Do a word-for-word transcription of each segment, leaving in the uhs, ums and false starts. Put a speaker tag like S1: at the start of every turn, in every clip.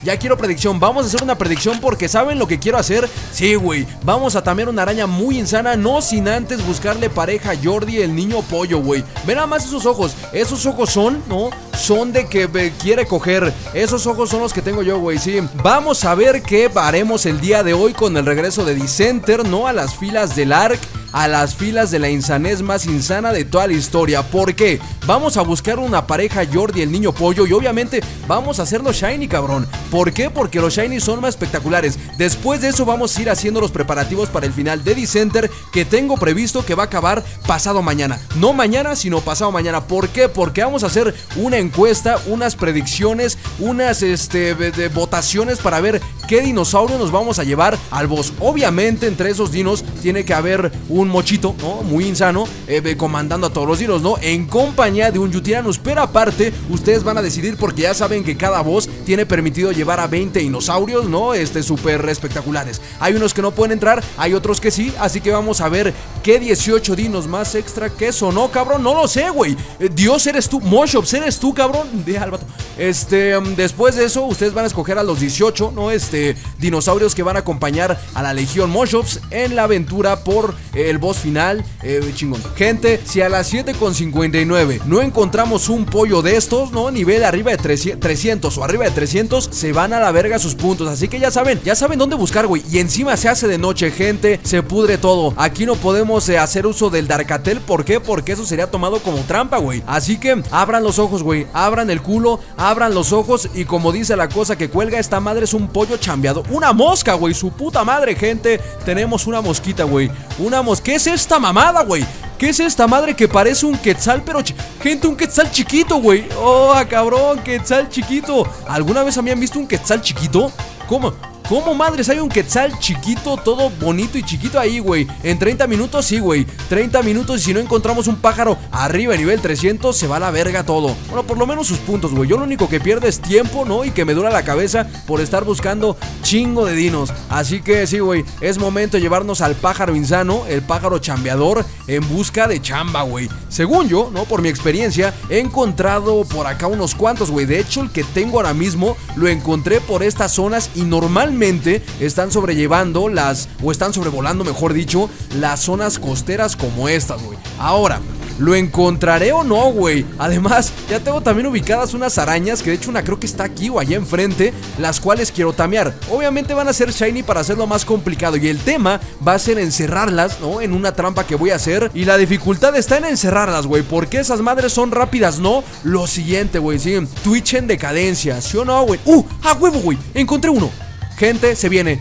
S1: Ya quiero predicción, vamos a hacer una predicción porque ¿saben lo que quiero hacer? Sí, güey, vamos a tamear una araña muy insana, no sin antes buscarle pareja a Jordi, el niño pollo, güey. Ven nada más esos ojos, esos ojos son, ¿no? Son de que me quiere coger, esos ojos son los que tengo yo, güey, sí. Vamos a ver qué haremos el día de hoy con el regreso de Dicenter, ¿no? A las filas del Ark, a las filas de la insanez más insana de toda la historia. ¿Por qué? Vamos a buscar una pareja Jordi, el niño pollo, y obviamente vamos a hacerlo shiny, cabrón. ¿Por qué? Porque los shiny son más espectaculares. Después de eso vamos a ir haciendo los preparativos para el final de Dicenter, que tengo previsto que va a acabar pasado mañana. No mañana, sino pasado mañana. ¿Por qué? Porque vamos a hacer una encuesta, unas predicciones, unas este, de, de votaciones para ver qué dinosaurio nos vamos a llevar al boss. Obviamente entre esos dinos tiene que haber un mochito, ¿no? Muy insano, eh, comandando a todos los dinos, ¿no? En compañía de un Yutyrannus. Pero aparte, ustedes van a decidir porque ya saben que cada boss tiene permitido llevar a veinte dinosaurios, ¿no? Este, súper espectaculares. Hay unos que no pueden entrar, hay otros que sí, así que vamos a ver qué dieciocho dinos más extra que eso, ¿no, cabrón? No lo sé, güey. Eh, Dios eres tú, Moshops eres tú, cabrón. Deja al vato. Este, um, después de eso, ustedes van a escoger a los dieciocho, ¿no? Este, dinosaurios que van a acompañar a la Legión Moshops en la aventura por eh, el boss final, eh, chingón. Gente, si a las siete con cincuenta y nueve no encontramos un pollo de estos, ¿no? Nivel arriba de trescientos o arriba de trescientos, se van a la verga sus puntos. Así que ya saben, ya saben dónde buscar, güey. Y encima se hace de noche, gente, se pudre todo. Aquí no podemos eh, hacer uso del Darkatel. ¿Por qué? Porque eso sería tomado como trampa, güey. Así que abran los ojos, güey. Abran el culo, abran los ojos. Y como dice la cosa que cuelga, esta madre es un pollo chambeado. Una mosca, güey, su puta madre, gente. Tenemos una mosquita, güey. Una mosca. ¿Qué es esta mamada, güey? ¿Qué es esta madre que parece un quetzal, pero gente, un quetzal chiquito, güey? Oh, cabrón, quetzal chiquito. ¿Alguna vez habían visto un quetzal chiquito? ¿Cómo? ¿Cómo madres hay un quetzal chiquito, todo bonito y chiquito ahí, güey? En treinta minutos, sí, güey. treinta minutos y si no encontramos un pájaro arriba, nivel trescientos, se va a la verga todo. Bueno, por lo menos sus puntos, güey. Yo lo único que pierdo es tiempo, ¿no? Y que me dura la cabeza por estar buscando chingo de dinos. Así que sí, güey, es momento de llevarnos al pájaro insano, el pájaro chambeador, en busca de chamba, güey. Según yo, ¿no? Por mi experiencia, he encontrado por acá unos cuantos, güey. De hecho, el que tengo ahora mismo lo encontré por estas zonas y normalmente están sobrellevando las, o están sobrevolando, mejor dicho, las zonas costeras como estas, güey. Ahora, ¿lo encontraré o no, güey? Además, ya tengo también ubicadas unas arañas, que de hecho una creo que está aquí o allá enfrente, las cuales quiero tamear. Obviamente van a ser shiny para hacerlo más complicado, y el tema va a ser encerrarlas, ¿no? En una trampa que voy a hacer, y la dificultad está en encerrarlas, güey, porque esas madres son rápidas, ¿no? Lo siguiente, güey, sí, Twitch en decadencia, ¿sí o no, güey? ¡Uh! ¡Ah, huevo, güey! Encontré uno. Gente, se viene.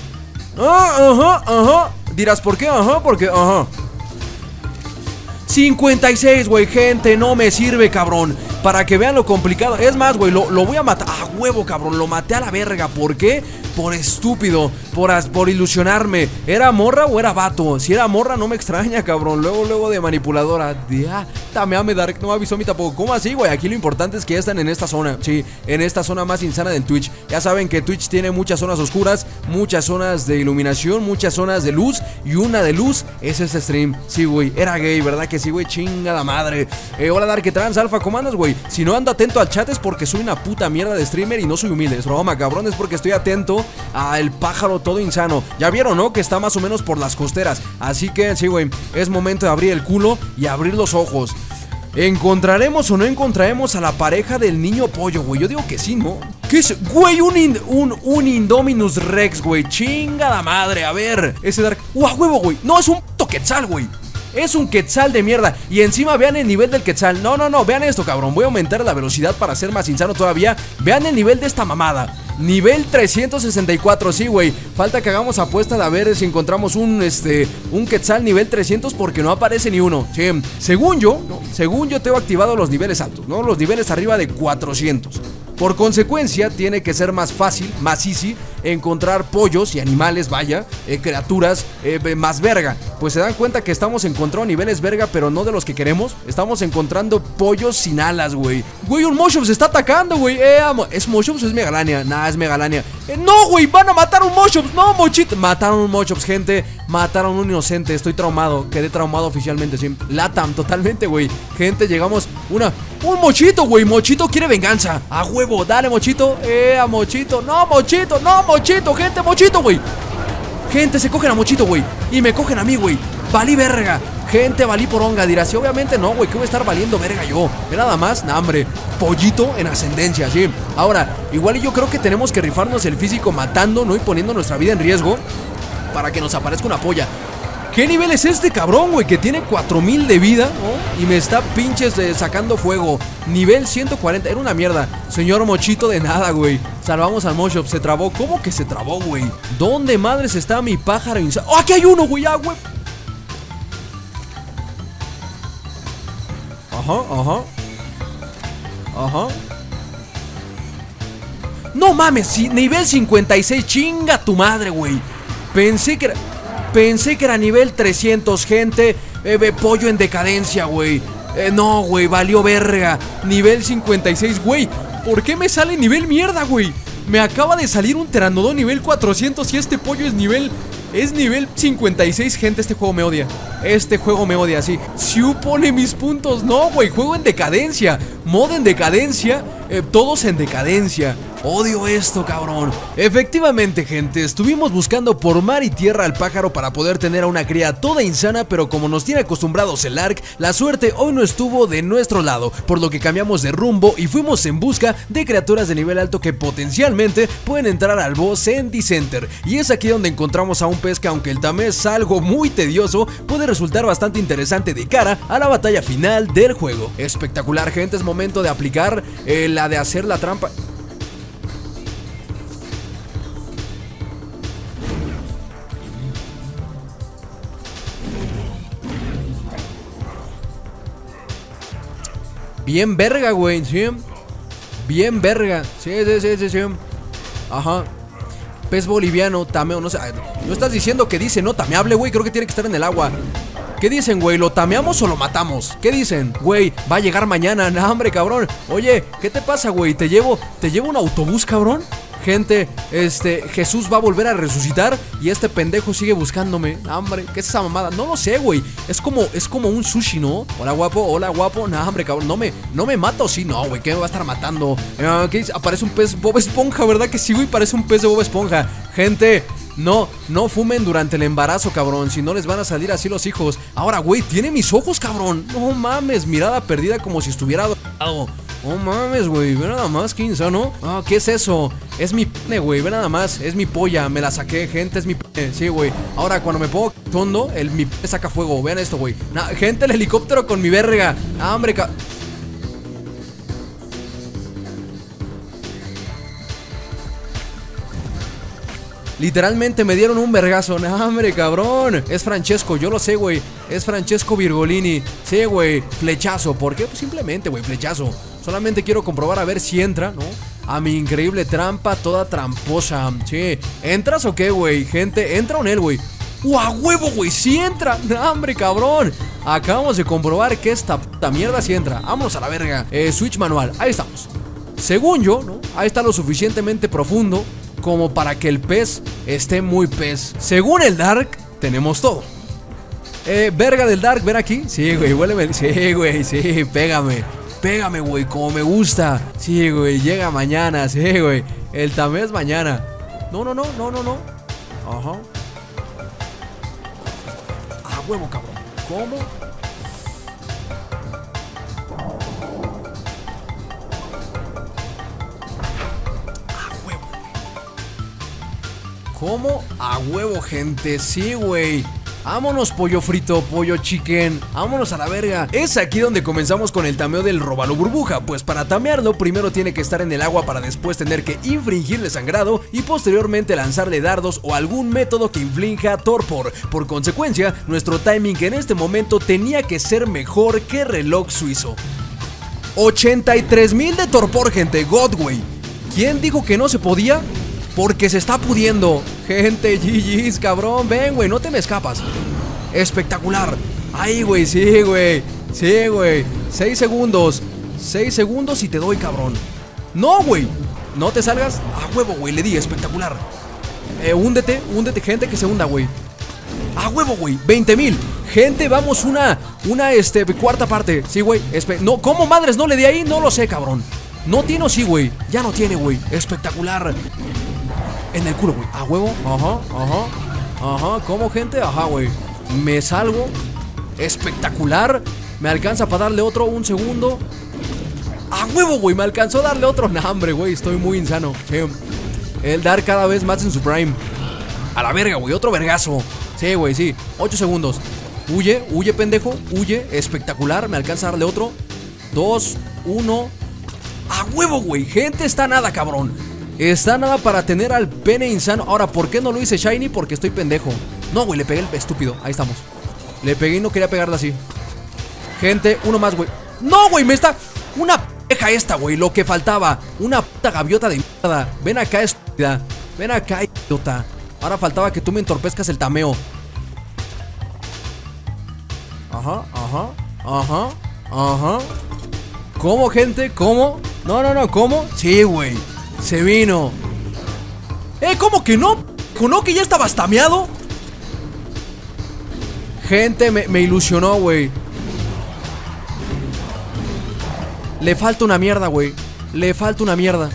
S1: Ah, ajá, ajá. Dirás, ¿por qué? Ajá, porque, ajá. cincuenta y seis, güey, gente, no me sirve, cabrón. Para que vean lo complicado. Es más, güey, lo, lo voy a matar. Ah, huevo, cabrón, lo maté a la verga. ¿Por qué? Por estúpido, por, por ilusionarme. ¿Era morra o era vato? Si era morra no me extraña, cabrón. Luego, luego de manipuladora. De, ah, dame Dark, no me avisó a mí tampoco. ¿Cómo así, güey? Aquí lo importante es que ya están en esta zona. Sí, en esta zona más insana del Twitch. Ya saben que Twitch tiene muchas zonas oscuras, muchas zonas de iluminación, muchas zonas de luz. Y una de luz es este stream. Sí, güey, era gay, ¿verdad que sí, güey? Chingada madre. eh, Hola Dark, ¿qué trans, Alfa? ¿Cómo andas, güey? Si no ando atento al chat es porque soy una puta mierda de streamer y no soy humilde. Es broma, cabrón, es porque estoy atento a el pájaro todo insano. Ya vieron, ¿no? Que está más o menos por las costeras. Así que, sí, güey, es momento de abrir el culo y abrir los ojos. ¿Encontraremos o no encontraremos a la pareja del niño pollo, güey? Yo digo que sí, ¿no? ¿Qué es? Güey, un, in, un, un Indominus Rex, güey. Chinga la madre, a ver. Ese Dark... ¡Uh, a huevo, güey! No, es un puto quetzal, güey. Es un quetzal de mierda. Y encima vean el nivel del quetzal. No, no, no, vean esto, cabrón. Voy a aumentar la velocidad para ser más insano todavía. Vean el nivel de esta mamada. Nivel trescientos sesenta y cuatro, sí, güey. Falta que hagamos apuesta de a ver si encontramos un, este, un quetzal nivel trescientos porque no aparece ni uno. Sí, según yo, ¿no? Según yo tengo activado los niveles altos, ¿no? Los niveles arriba de cuatrocientos. Por consecuencia, tiene que ser más fácil, más easy, encontrar pollos y animales, vaya, eh, criaturas eh, más verga. Pues se dan cuenta que estamos encontrando niveles verga, pero no de los que queremos. Estamos encontrando pollos sin alas, güey. Güey, un Moshops se está atacando, güey. Eh, amo. ¿Es Moshops o es Megalania? Nah, es Megalania. Eh, no, güey, van a matar a un Moshops. No, Mochito. Mataron un Moshops, gente. Mataron a un inocente. Estoy traumado. Quedé traumado oficialmente, sí. Latam, totalmente, güey. Gente, llegamos. Una. Un Mochito, güey. Mochito quiere venganza. A huevo, dale, Mochito. Eh, a Mochito. No, Mochito, no, Mochito, gente, Mochito, güey. Gente, se cogen a Mochito, güey. Y me cogen a mí, güey. Valí verga. Gente, valí poronga. Dirás, sí, obviamente no, güey. ¿Qué voy a estar valiendo verga yo? ¿Ve nada más? Nah, hombre. Pollito en ascendencia, sí. Ahora, igual yo creo que tenemos que rifarnos el físico matando, ¿no? Y poniendo nuestra vida en riesgo para que nos aparezca una polla. ¿Qué nivel es este cabrón, güey? Que tiene cuatro mil de vida, ¿no? Y me está pinches eh, sacando fuego. Nivel ciento cuarenta, era una mierda. Señor Mochito, de nada, güey. Salvamos al Moshops, se trabó. ¿Cómo que se trabó, güey? ¿Dónde madres está mi pájaro insano? ¡Oh, aquí hay uno, güey! ¡Ah, güey! Ajá, ajá. Ajá. No mames, si, nivel cincuenta y seis, chinga tu madre, güey. Pensé que era... Pensé que era nivel trescientos, gente. eh, Pollo en decadencia, güey. eh, No, güey, valió verga. Nivel cincuenta y seis, güey. ¿Por qué me sale nivel mierda, güey? Me acaba de salir un Pteranodon nivel cuatrocientos y este pollo es nivel... Es nivel cincuenta y seis, gente, este juego me odia. Este juego me odia, sí. Siu pone mis puntos, no, güey. Juego en decadencia. Mod en decadencia. eh, Todos en decadencia. Odio esto, cabrón. Efectivamente, gente, estuvimos buscando por mar y tierra al pájaro para poder tener a una cría toda insana, pero como nos tiene acostumbrados el Ark, la suerte hoy no estuvo de nuestro lado, por lo que cambiamos de rumbo y fuimos en busca de criaturas de nivel alto que potencialmente pueden entrar al boss en Dissenter. Y es aquí donde encontramos a un pez que, aunque el tamé es algo muy tedioso, puede resultar bastante interesante de cara a la batalla final del juego. Espectacular, gente, es momento de aplicar eh, la de hacer la trampa. Bien verga, güey, sí. Bien verga. Sí, sí, sí, sí, sí. Ajá. Pez boliviano, tameo, no sé. No estás diciendo que dice no tameable, güey. Creo que tiene que estar en el agua. ¿Qué dicen, güey? ¿Lo tameamos o lo matamos? ¿Qué dicen? Güey, va a llegar mañana. No, hombre, cabrón. Oye, ¿qué te pasa, güey? ¿Te llevo, te llevo un autobús, cabrón? Gente, este, Jesús va a volver a resucitar y este pendejo sigue buscándome. Hombre, ¿qué es esa mamada? No lo sé, güey. Es como, es como un sushi, ¿no? Hola, guapo, hola, guapo. No, hombre, cabrón, no me, no me mata o sí. No, güey, ¿qué me va a estar matando? Uh, ¿Qué dice? Aparece un pez Bob Esponja, ¿verdad que sí, güey? Parece un pez de Bob Esponja. Gente, no, no fumen durante el embarazo, cabrón. Si no les van a salir así los hijos. Ahora, güey, tiene mis ojos, cabrón. No mames, mirada perdida como si estuviera dorado. No mames, güey, ve nada más, qué insano. Ah, ¿qué es eso? Es mi pene, güey, ve nada más. Es mi polla, me la saqué, gente, es mi pene. Sí, güey. Ahora, cuando me pongo tondo, el mi pene saca fuego. Vean esto, güey. Nah, gente, el helicóptero con mi verga. Ah, hombre, ca... Literalmente me dieron un vergazo. No, hombre, cabrón. Es Francesco, yo lo sé, güey. Es Francesco Virgolini. Sí, güey. Flechazo. ¿Por qué? Pues simplemente, güey, flechazo. Solamente quiero comprobar a ver si entra, ¿no? A mi increíble trampa toda tramposa. Sí. ¿Entras o qué, güey? Gente, ¿entra o él, güey? ¡Uah, huevo, güey! ¡Sí entra! ¡No, hombre, cabrón! Acabamos de comprobar que esta puta mierda sí entra. Vámonos a la verga. Eh, switch manual. Ahí estamos. Según yo, ¿no? Ahí está lo suficientemente profundo como para que el pez esté muy pez. Según el Dark, tenemos todo. Eh, verga del Dark, ven aquí. Sí, güey, huéleme. Sí, güey, sí, pégame. Pégame, güey, como me gusta. Sí, güey, llega mañana. Sí, güey. El tamé es mañana. No, no, no, no, no, no. Ajá. Ah, huevo, cabrón. ¿Cómo? ¿Cómo? A huevo, gente, sí, güey. Vámonos, pollo frito, pollo chicken. Vámonos a la verga. Es aquí donde comenzamos con el tameo del róbalo burbuja. Pues para tamearlo, primero tiene que estar en el agua para después tener que infligirle sangrado y posteriormente lanzarle dardos o algún método que inflinja torpor. Por consecuencia, nuestro timing en este momento tenía que ser mejor que reloj suizo. ochenta y tres mil de torpor, gente. God, güey. ¿Quién dijo que no se podía? porque se está pudiendo. Gente, G G's, cabrón. Ven, güey, no te me escapas. Espectacular. Ahí, güey, sí, güey. Sí, güey. Seis segundos. Seis segundos y te doy, cabrón. No, güey. No te salgas. A huevo, güey, le di, espectacular. Eh, húndete, húndete, gente, que se hunda, güey. A huevo, güey, veinte mil. Gente, vamos una, una, este, cuarta parte. Sí, güey, no, ¿cómo madres no le di ahí? No lo sé, cabrón. No tiene o sí, güey. Ya no tiene, güey, espectacular. En el culo, güey, a huevo, ajá, ajá. Ajá, ¿cómo, gente? Ajá, güey. Me salgo. Espectacular. Me alcanza para darle otro, un segundo. A huevo, güey, me alcanzó a darle otro. No, hombre, güey, estoy muy insano. Sí. El dar cada vez más en su prime. A la verga, güey, otro vergazo. Sí, güey, sí, ocho segundos. Huye, huye, pendejo, huye. Espectacular, me alcanza a darle otro. Dos, uno. A huevo, güey, gente, está nada, cabrón. Está nada para tener al pene insano. Ahora, ¿por qué no lo hice shiny? Porque estoy pendejo. No, güey, le pegué el estúpido, ahí estamos. Le pegué y no quería pegarle así. Gente, uno más, güey. No, güey, me está... Una peja esta, güey, lo que faltaba. Una puta gaviota de mierda. Ven acá, estúpida. Ven acá, idiota. Ahora faltaba que tú me entorpezcas el tameo. Ajá, ajá, ajá, ajá. ¿Cómo, gente? ¿Cómo? No, no, no, ¿cómo? Sí, güey, se vino. Eh, ¿cómo que no? ¿No que ya estabas tameado? Gente, me, me ilusionó, güey. Le falta una mierda, güey. Le falta una mierda.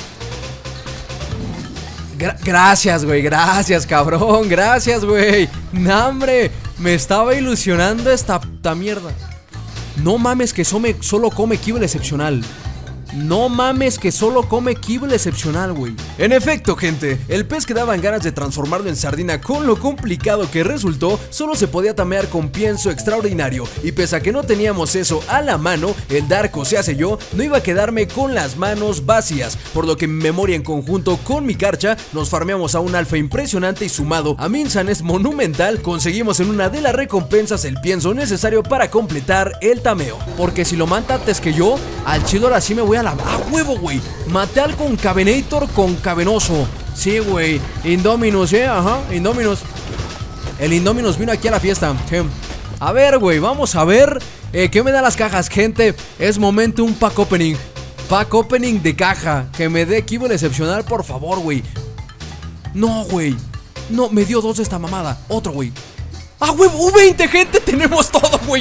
S1: Gra gracias, güey, gracias, cabrón. Gracias, güey. Nah, hombre, me estaba ilusionando esta puta mierda. No mames que so me, solo come Kibble excepcional. No mames que solo come Kibble excepcional, güey. En efecto, gente, el pez que daban ganas de transformarlo en sardina con lo complicado que resultó, solo se podía tamear con pienso extraordinario. Y pese a que no teníamos eso a la mano, el Darko, se hace yo, no iba a quedarme con las manos vacías. Por lo que mi memoria en conjunto con mi carcha, nos farmeamos a un alfa impresionante y sumado a mi insanez monumental, conseguimos en una de las recompensas el pienso necesario para completar el tameo. Porque si lo mata antes que yo, al chido ahora sí me voy a la... ¡A huevo, güey! Maté al Concavenator concavenoso. Sí, güey. Indominus, ¿eh? Ajá, Indominus. El Indominus vino aquí a la fiesta. Sí. A ver, güey, vamos a ver eh, ¿qué me dan las cajas, gente? Es momento un pack opening. Pack opening de caja. Que me dé Kibble excepcional, por favor, güey. No, güey. No, me dio dos de esta mamada. Otro, güey. ¡Ah, huevo! ¡U veinte, gente! Tenemos todo, güey.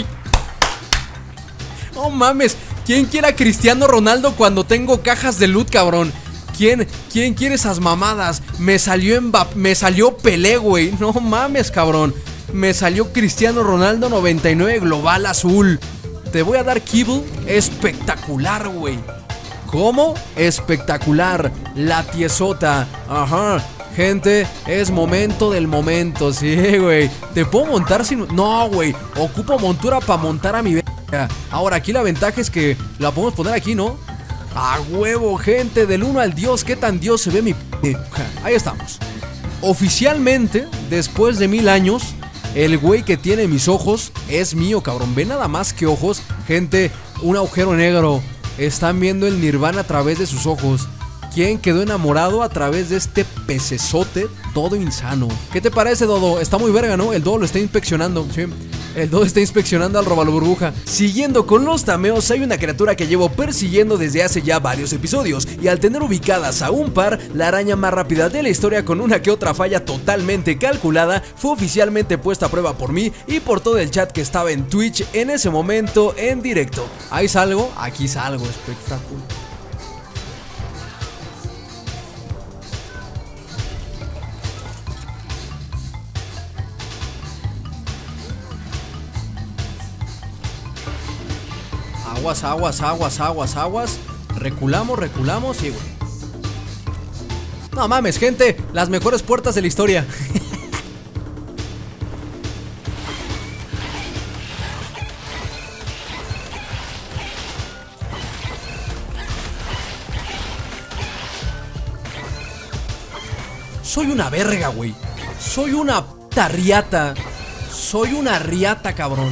S1: No mames. ¿Quién quiere a Cristiano Ronaldo cuando tengo cajas de loot, cabrón? ¿Quién, quién quiere esas mamadas? Me salió Mbappé, me salió Pelé, güey. No mames, cabrón. Me salió Cristiano Ronaldo noventa y nueve global azul. Te voy a dar Kibble espectacular, güey. ¿Cómo? Espectacular. La tiesota. Ajá. Gente, es momento del momento. Sí, güey. ¿Te puedo montar sin...? No, güey. Ocupo montura para montar a mi verga. Ahora, aquí la ventaja es que la podemos poner aquí, ¿no? ¡A huevo, gente! Del uno al dios, ¿qué tan dios se ve mi p...? Ahí estamos. Oficialmente, después de mil años, el güey que tiene mis ojos es mío, cabrón. Ve nada más que ojos. Gente, un agujero negro. Están viendo el Nirvana a través de sus ojos. ¿Quién quedó enamorado a través de este pecesote todo insano? ¿Qué te parece, Dodo? Está muy verga, ¿no? El Dodo lo está inspeccionando, sí. El Dodo está inspeccionando al Robaburbuja. Siguiendo con los tameos, hay una criatura que llevo persiguiendo desde hace ya varios episodios. Y al tener ubicadas a un par, la araña más rápida de la historia con una que otra falla totalmente calculada, fue oficialmente puesta a prueba por mí y por todo el chat que estaba en Twitch en ese momento en directo. Ahí salgo, aquí salgo, espectacular. Aguas, aguas, aguas, aguas, aguas. Reculamos, reculamos y... No mames, gente. Las mejores puertas de la historia. Soy una verga, güey. Soy una puta riata. Soy una riata, cabrón.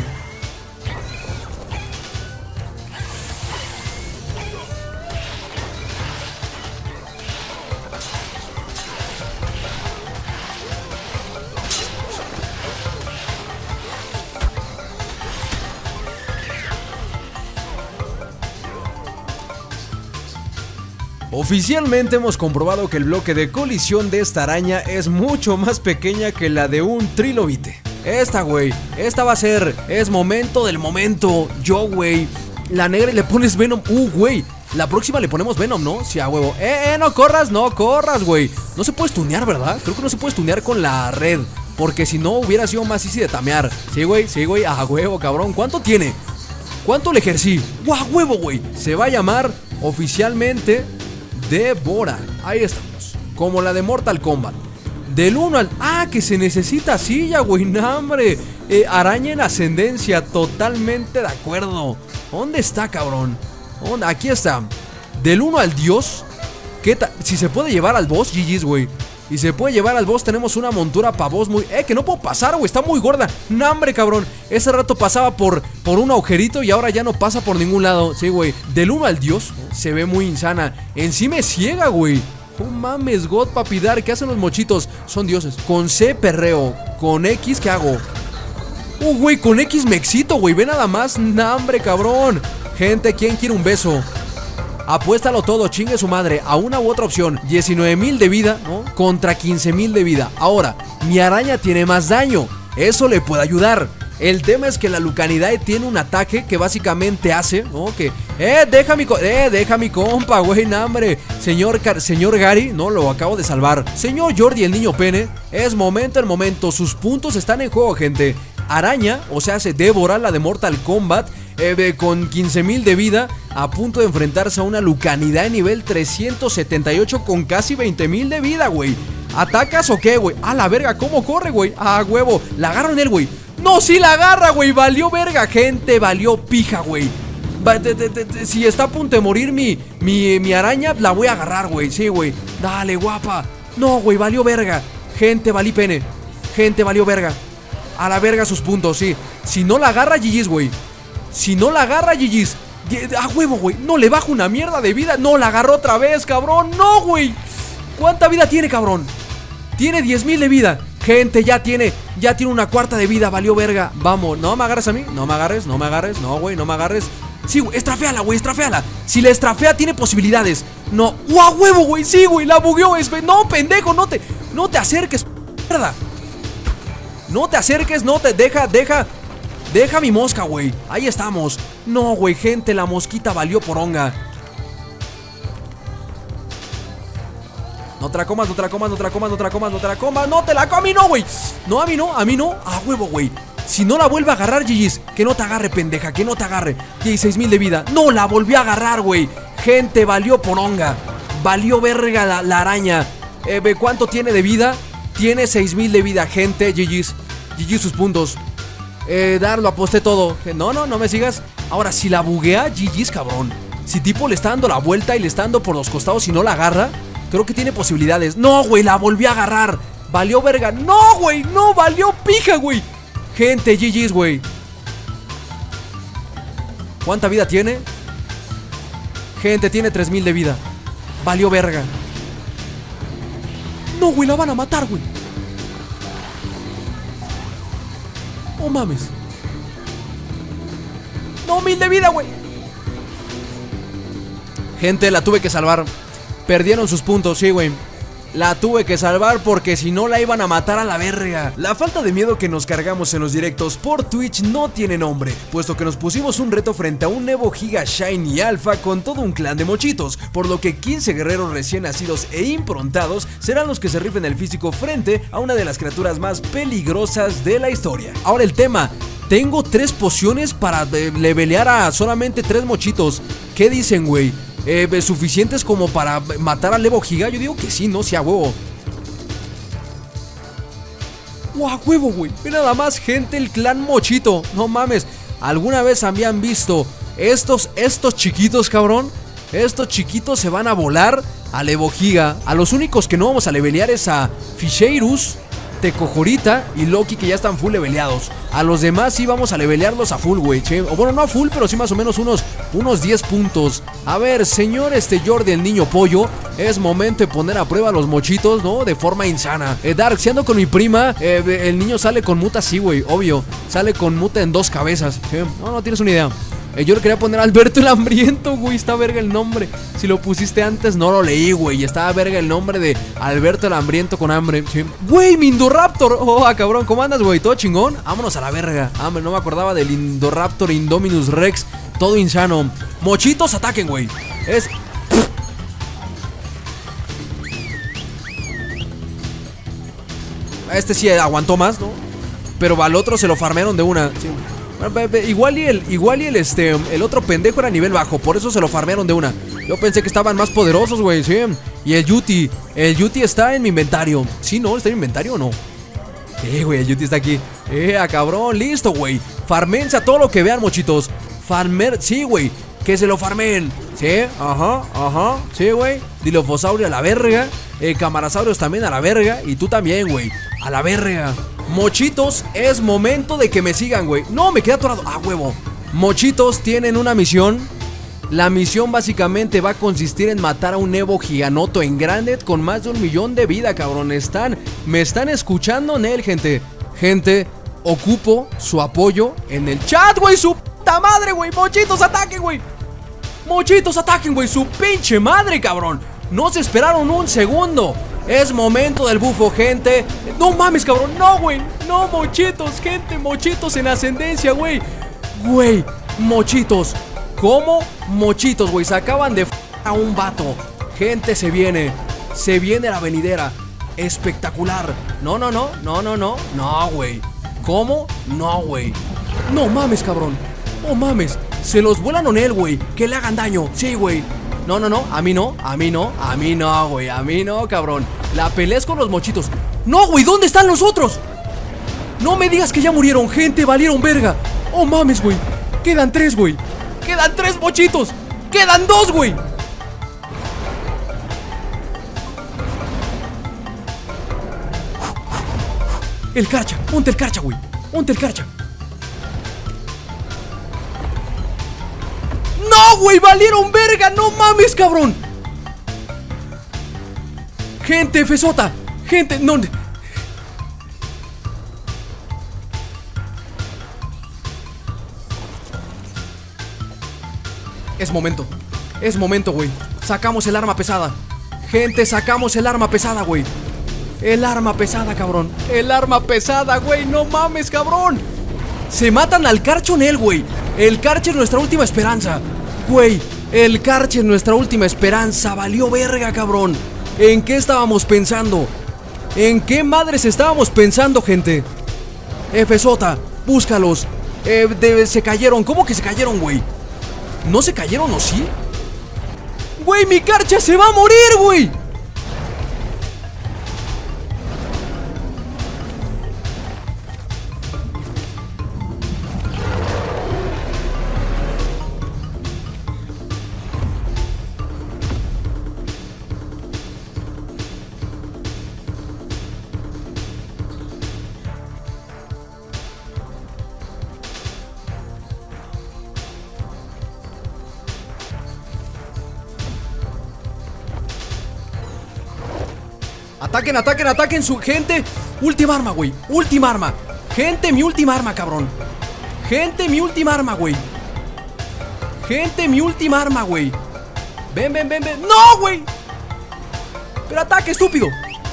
S1: Oficialmente hemos comprobado que el bloque de colisión de esta araña es mucho más pequeña que la de un trilobite. Esta, güey, esta va a ser, es momento del momento. Yo, güey, la negra y le pones Venom. Uh, güey, la próxima le ponemos Venom, ¿no? Sí, a huevo. Eh, eh, no corras, no corras, güey. No se puede stunear, ¿verdad? Creo que no se puede stunear con la red, porque si no hubiera sido más easy de tamear. Sí, güey, sí, güey, a huevo, cabrón. ¿Cuánto tiene? ¿Cuánto le ejercí? ¡Guau, huevo, güey! Se va a llamar oficialmente Devora. Ahí estamos, como la de Mortal Kombat. Del uno al... ¡Ah, que se necesita silla, güey! ¡No, hombre! Eh, araña en ascendencia, totalmente de acuerdo. ¿Dónde está, cabrón? ¿Dónde? Aquí está. Del uno al dios. ¿Qué tal? Si se puede llevar al boss, G G's, güey. Y se puede llevar al boss, tenemos una montura pa' boss muy... Eh, que no puedo pasar, güey, está muy gorda. ¡No, hombre, cabrón! Ese rato pasaba por, por un agujerito y ahora ya no pasa por ningún lado. Sí, güey. Del uno al dios, se ve muy insana. Encima es ciega, güey. No mames, God, papi dar, ¿qué hacen los mochitos? Son dioses. Con C perreo, con X, ¿qué hago? Uh, güey, con X me excito, güey, ve nada más. ¡No, hombre, cabrón! Gente, ¿quién quiere un beso? Apuéstalo todo, chingue su madre, a una u otra opción. diecinueve mil de vida, ¿no? Contra quince mil de vida. Ahora, mi araña tiene más daño. Eso le puede ayudar. El tema es que la Lucanidae tiene un ataque que básicamente hace, ¿no? Que, eh, deja mi, eh, deja mi compa, güey, no, hombre. Señor, señor Gary, no, lo acabo de salvar. Señor Jordi, el niño pene, es momento el momento. Sus puntos están en juego, gente. Araña, o sea, se Devora, la de Mortal Kombat, eh, con quince mil de vida, a punto de enfrentarse a una Lucanidae nivel trescientos setenta y ocho con casi veinte mil de vida, güey. ¿Atacas o qué, güey? A la verga, ¿cómo corre, güey? A huevo, la agarran él, güey. No, sí la agarra, güey, valió verga, gente, valió pija, güey. Si está a punto de morir mi, mi, mi araña, la voy a agarrar, güey, sí, güey. Dale, guapa. No, güey, valió verga. Gente, valí pene. Gente, valió verga. A la verga sus puntos, sí. Si no la agarra, G G's, güey. Si no la agarra, G G's. A huevo, güey. No le bajo una mierda de vida. No, la agarró otra vez, cabrón. No, güey. ¿Cuánta vida tiene, cabrón? Tiene diez mil de vida. Gente, ya tiene, ya tiene una cuarta de vida, valió verga. Vamos, no me agarres a mí, no me agarres, no me agarres, no, güey, no me agarres. Sí, güey, estraféala, güey, estraféala. Si la estrafea tiene posibilidades. No, ¡guau, huevo, güey! Sí, güey, la bugueó, es... No, pendejo, no te, no te acerques, mierda. No te acerques, no te, deja, deja, deja mi mosca, güey. Ahí estamos. No, güey, gente, la mosquita valió poronga. No te la comas, no te la comas, no te la comas, no te la comas, no te la comas. No te la comas, a mí no, güey. No, a mí no, a mí no. A huevo, güey. Si no la vuelve a agarrar, G G's, que no te agarre, pendeja, que no te agarre. dieciséis mil de vida. No, la volvió a agarrar, güey. Gente, valió poronga. Valió verga la, la araña. eh, ¿Cuánto tiene de vida? Tiene seis mil de vida, gente. G G's, G G's sus puntos. Eh, Dar, lo aposté todo. No, no, no me sigas. Ahora, si la buguea, G G's, cabrón. Si tipo le está dando la vuelta y le está dando por los costados y no la agarra, creo que tiene posibilidades. No, güey, la volví a agarrar. Valió verga. No, güey, no, valió pija, güey. Gente, G G's, güey. ¿Cuánta vida tiene? Gente, tiene tres mil de vida. Valió verga. No, güey, la van a matar, güey. Oh, mames. No, mil de vida, güey. Gente, la tuve que salvar. Perdieron sus puntos, sí, güey. La tuve que salvar porque si no la iban a matar a la verga. La falta de miedo que nos cargamos en los directos por Twitch no tiene nombre, puesto que nos pusimos un reto frente a un Evo Giga Shiny Alpha con todo un clan de mochitos, por lo que quince guerreros recién nacidos e improntados serán los que se rifen el físico frente a una de las criaturas más peligrosas de la historia. Ahora el tema, tengo tres pociones para levelear a solamente tres mochitos. ¿Qué dicen, güey? Eh, ¿Suficientes como para matar al Evo Giga? Yo digo que sí, no, sí, a huevo. ¡Guau, huevo, güey! Ve nada más, gente, el clan Mochito. No mames, ¿alguna vez habían visto estos, estos chiquitos, cabrón? Estos chiquitos se van a volar al Evo Giga. A los únicos que no vamos a levelear es a Fisheirus, Tecojorita y Loki, que ya están full leveleados. A los demás sí vamos a levelearlos a full, güey. O bueno, no a full, pero sí más o menos unos, unos diez puntos. A ver, señor este Jordi, el niño pollo, es momento de poner a prueba los mochitos, ¿no? De forma insana. eh, Dark, si ando con mi prima, eh, el niño sale con muta, sí, güey, obvio. Sale con muta en dos cabezas, ¿sí? No, no tienes una idea. Eh, yo le quería poner Alberto el Hambriento, güey. Está verga el nombre. Si lo pusiste antes, no lo leí, güey. Y estaba verga el nombre de Alberto el Hambriento con hambre. Sí. Güey, mi Indoraptor. Oh, ah, cabrón, ¿cómo andas, güey? ¿Todo chingón? Vámonos a la verga. Ah, no me acordaba del Indoraptor Indominus Rex. Todo insano. Mochitos, ataquen, güey. Es... Este sí aguantó más, ¿no? Pero al otro se lo farmearon de una. Sí. Igual y el, igual y el este, el otro pendejo era nivel bajo, por eso se lo farmearon de una. Yo pensé que estaban más poderosos, güey, sí. Y el Yuti, el Yuti está en mi inventario. Sí, ¿no? ¿Está en mi inventario o no? Eh, güey, el Yuti está aquí. Eh, a cabrón, listo, güey. Farmense a todo lo que vean, mochitos. Farmer, sí, güey. Que se lo farmen. Sí, ajá, ajá. Sí, güey. Dilofosaurio a la verga. Eh, Camarasaurios también a la verga. Y tú también, güey. A la verga. Mochitos, es momento de que me sigan, güey. No, me quedé atorado. Ah, huevo. Mochitos tienen una misión. La misión básicamente va a consistir en matar a un Evo Giganoto en Grandet con más de un millón de vida, cabrón. Están, me están escuchando, Nel, gente. Gente, ocupo su apoyo en el chat, güey. Su puta madre, güey. Mochitos, ataquen, güey. Mochitos, ataquen, güey. Su pinche madre, cabrón. No se esperaron un segundo. Es momento del bufo, gente. No mames, cabrón, no, güey. No, mochitos, gente, mochitos en ascendencia, güey. Güey, mochitos. ¿Cómo? Mochitos, güey. Se acaban de f a un vato. Gente, se viene. Se viene la venidera. Espectacular. No, no, no, no, no, no. No, güey. ¿Cómo? No, güey. No mames, cabrón. No mames. Se los vuelan on él, güey. Que le hagan daño. Sí, güey. No, no, no, a mí no, a mí no, a mí no, güey, a mí no, cabrón. La pelea es con los mochitos. No, güey, ¿dónde están los otros? No me digas que ya murieron, gente, valieron verga. Oh, mames, güey. Quedan tres, güey. Quedan tres mochitos. Quedan dos, güey. El Karcha, ponte el Karcha, güey. Ponte el Karcha. ¡No, güey! ¡Valieron verga! ¡No mames, cabrón! Gente, Fesota. Gente, no. Es momento. Es momento, güey. Sacamos el arma pesada. Gente, sacamos el arma pesada, güey. El arma pesada, cabrón. El arma pesada, güey. No mames, cabrón. Se matan al Carchonel, güey. El Karcha es nuestra última esperanza. Güey, el Karcha es nuestra última esperanza. Valió verga, cabrón. ¿En qué estábamos pensando? ¿En qué madres estábamos pensando, gente? Efesota, búscalos. eh, de, Se cayeron, ¿cómo que se cayeron, güey? ¿No se cayeron o sí? Güey, mi Karcha se va a morir, güey. Ataquen, ataquen, ataquen su gente. Última arma, güey. Última arma. Gente, mi última arma, cabrón. Gente, mi última arma, güey. Gente, mi última arma, güey. Ven, ven, ven, ven. ¡No, güey! Pero ataque, estúpido.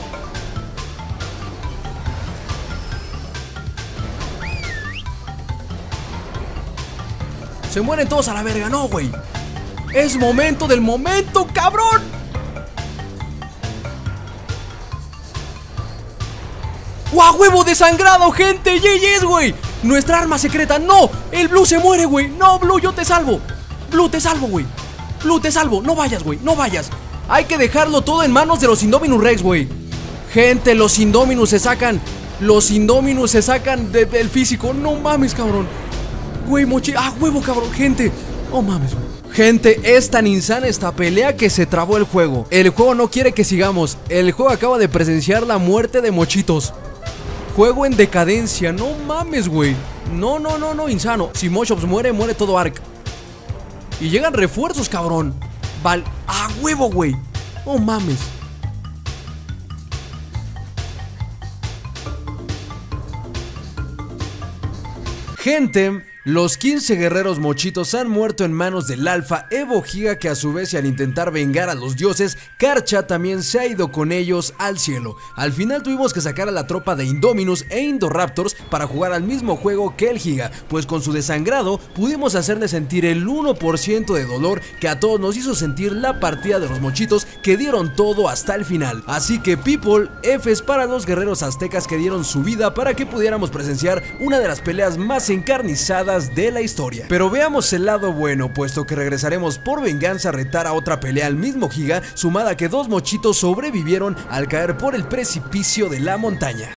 S1: Se mueren todos a la verga, no, güey. Es momento del momento, cabrón. ¡Guau, huevo desangrado, gente! ¡G G's, güey! Nuestra arma secreta, ¡no! El Blue se muere, güey. No, Blue, yo te salvo. Blue, te salvo, güey. Blue, te salvo. No vayas, güey, no vayas. Hay que dejarlo todo en manos de los Indominus Rex, güey. Gente, los Indominus se sacan. Los Indominus se sacan de, del físico. No mames, cabrón. Güey, mochi... ¡Ah, huevo, cabrón! Gente. Oh, mames, güey. Gente, es tan insana esta pelea que se trabó el juego. El juego no quiere que sigamos. El juego acaba de presenciar la muerte de Mochitos. Juego en decadencia, no mames, güey. No, no, no, no, insano. Si Moshops muere, muere todo Ark. Y llegan refuerzos, cabrón. Val... ¡Ah, huevo, güey! No mames. Gente, Los quince guerreros mochitos han muerto en manos del alfa Evo Giga, que a su vez, y al intentar vengar a los dioses, Karcha también se ha ido con ellos al cielo. Al final tuvimos que sacar a la tropa de Indominus e Indoraptors para jugar al mismo juego que el Giga, pues con su desangrado pudimos hacerle sentir el uno por ciento de dolor que a todos nos hizo sentir la partida de los mochitos, que dieron todo hasta el final. Así que people, Fs para los guerreros aztecas que dieron su vida para que pudiéramos presenciar una de las peleas más encarnizadas de la historia. Pero veamos el lado bueno, puesto que regresaremos por venganza a retar a otra pelea al mismo Giga, sumada que dos mochitos sobrevivieron al caer por el precipicio de la montaña.